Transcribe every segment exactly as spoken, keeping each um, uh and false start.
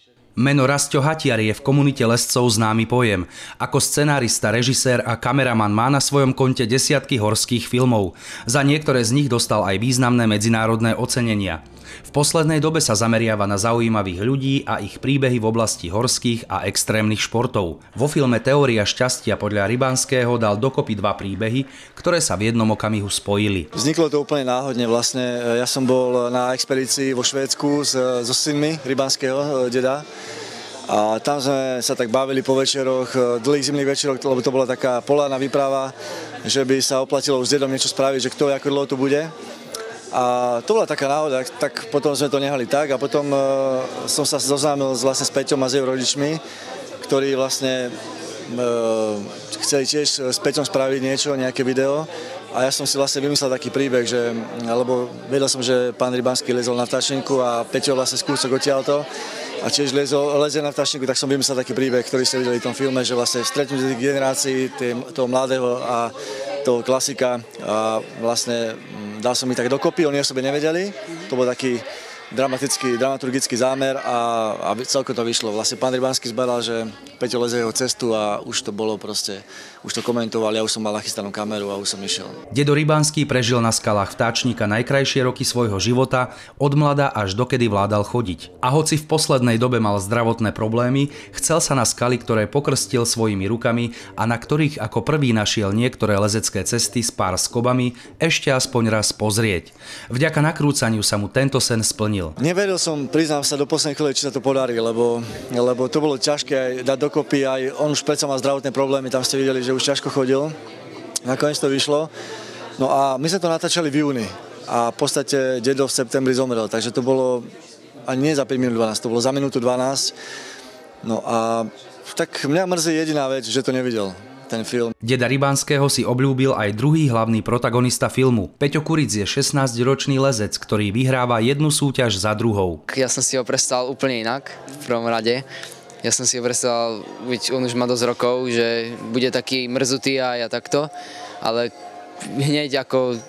Meno Rasťo Hatiar je v komunite lescov známy pojem. Ako scenárista, režisér a kameraman má na svojom konte desiatky horských filmov. Za niektoré z nich dostal aj významné medzinárodné ocenenia. V poslednej dobe sa zameriava na zaujímavých ľudí a ich príbehy v oblasti horských a extrémnych športov. Vo filme Teória šťastia podľa Rybanského dal dokopy dva príbehy, ktoré sa v jednom okamihu spojili. Vzniklo to úplne náhodne. Vlastne ja som bol na expedícii vo Švédsku so synmi Rybanského deda. A tam sme sa tak bavili po večeroch, dlhých zimných večeroch, lebo to bola taká polárna výprava, že by sa oplatilo už s dedom niečo spraviť, že kto ako dlho to bude. A to bola taká náhoda, tak potom sme to nehali tak a potom uh, som sa zoznámil vlastne s Peťom a s jeho rodičmi, ktorí vlastne uh, chceli tiež s Peťom spraviť niečo, nejaké video. A ja som si vlastne vymyslel taký príbeh, že, lebo vedel som, že pán Rybanský lezol na vtáčniku a Peťo vlastne z kúsok odtiaľto a tiež lezol, lezie na vtáčniku, tak som vymyslel taký príbeh, ktorý ste videli v tom filme, že vlastne stretnutie tých generácií, toho mladého a toho klasika a vlastne dal som ich tak dokopy, oni o sebe nevedeli, to bol taký dramatický, dramaturgický zámer a, a celko to vyšlo. Vlastne pán Rybanský zbadal, že Peťo leze jeho cestu a už to bolo proste, už to komentoval, ja už som mal nachystanú kameru a už som išiel. Dedo Rybanský prežil na skalách Vtáčnika najkrajšie roky svojho života, od mlada až dokedy vládal chodiť. A hoci v poslednej dobe mal zdravotné problémy, chcel sa na skaly, ktoré pokrstil svojimi rukami a na ktorých ako prvý našiel niektoré lezecké cesty s pár skobami, ešte aspoň raz pozrieť. Vďaka nakrúcaniu sa mu tento sen splnil. Neveril som, priznám sa, do poslednej chvíle, či sa to podarí, lebo, lebo to bolo ťažké aj dať dokopy, aj on už predsa mal zdravotné problémy, tam ste videli, že už ťažko chodil. Nakoniec to vyšlo. No a my sme to natáčali v júni a v podstate dedo v septembri zomrel, takže to bolo ani nie za päť minút dvanásť, to bolo za minútu dvanásť. No a tak mňa mrzí jediná vec, že to nevidel. Ten film. Deda Rybanského si obľúbil aj druhý hlavný protagonista filmu. Peťo Kuric je šestnásťročný lezec, ktorý vyhráva jednu súťaž za druhou. Ja som si ho predstavil úplne inak v prvom rade. Ja som si ho predstavil, on už má dosť rokov, že bude taký mrzutý a ja takto, ale hneď ako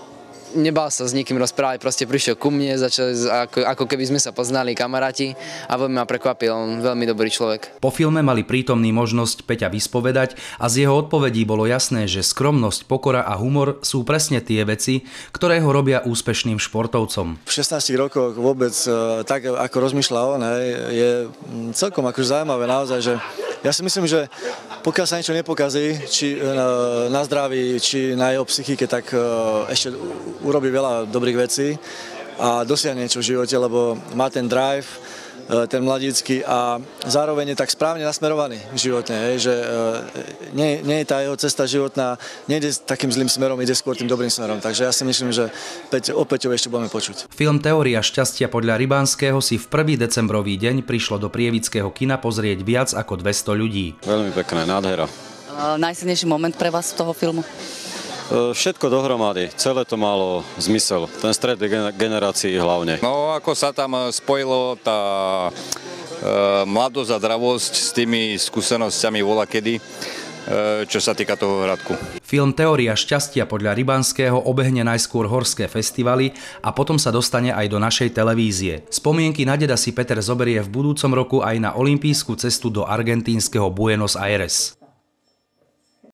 nebal sa s nikým rozprávať, proste prišiel ku mne, začal ako, ako keby sme sa poznali kamaráti a veľmi ma prekvapil, on veľmi dobrý človek. Po filme mali prítomní možnosť Peťa vyspovedať a z jeho odpovedí bolo jasné, že skromnosť, pokora a humor sú presne tie veci, ktoré ho robia úspešným športovcom. V šestnástich rokoch vôbec tak, ako rozmýšľa on, hej, je celkom akože zaujímavé naozaj, že ja si myslím, že pokiaľ sa niečo nepokazí, či na zdraví, či na jeho psychike, tak ešte urobí veľa dobrých vecí a dosiahne niečo v živote, lebo má ten drive, ten mladícky a zároveň je tak správne nasmerovaný v živote, hej, že nie, nie je tá jeho cesta životná, nejde takým zlým smerom, ide skôr tým dobrým smerom. Takže ja si myslím, že o Peťovi ešte budeme počuť. Film Teória šťastia podľa Rybanského si v prvý decembrový deň prišlo do prievidského kina pozrieť viac ako dvesto ľudí. Veľmi pekné, nádhera. Uh, najsilnejší moment pre vás z toho filmu? Všetko dohromady, celé to malo zmysel, ten stred generácií hlavne. No ako sa tam spojilo tá e, mladosť a dravosť s tými skúsenosťami volakedy, e, čo sa týka toho Hradku. Film Teória šťastia podľa Rybanského obehne najskôr horské festivaly a potom sa dostane aj do našej televízie. Spomienky na deda si Peter zoberie v budúcom roku aj na olympijskú cestu do argentínskeho Buenos Aires.